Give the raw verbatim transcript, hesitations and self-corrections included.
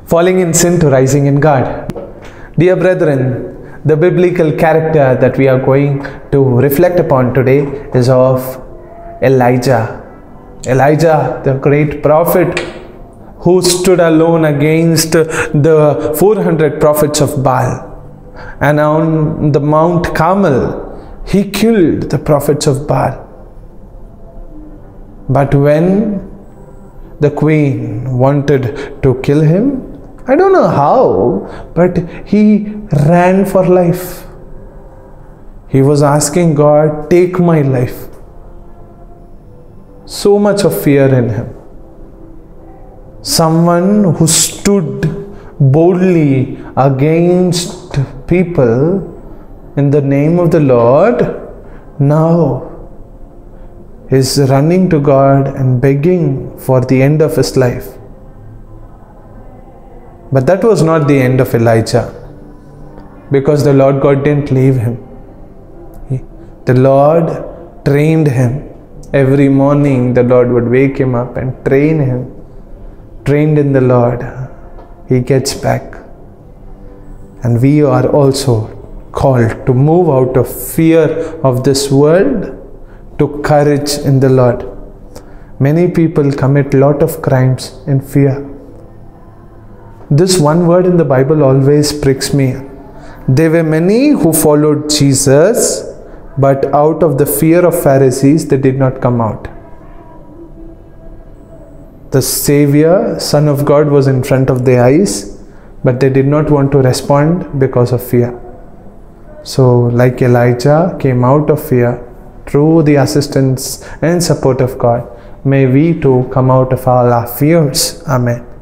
falling in sin to rising in God. Dear brethren, the biblical character that we are going to reflect upon today is of Elijah. Elijah, the great prophet who stood alone against the four hundred prophets of Baal. And on the Mount Carmel, he killed the prophets of Baal. But when the queen wanted to kill him, I don't know how, but he ran for life. He was asking God, take my life. So much of fear in him. Someone who stood boldly against people in the name of the Lord, now is running to God and begging for the end of his life. But that was not the end of Elijah, because the Lord God didn't leave him. He, the Lord trained him. Every morning the Lord would wake him up and train him. Trained in the Lord, he gets back. And we are also called to move out of fear of this world to courage in the Lord. Many people commit a lot of crimes in fear. This one word in the Bible always pricks me. There were many who followed Jesus, but out of the fear of Pharisees, they did not come out. The Savior, Son of God, was in front of their eyes, but they did not want to respond because of fear. So, like Elijah came out of fear, through the assistance and support of God, may we too come out of all our fears. Amen.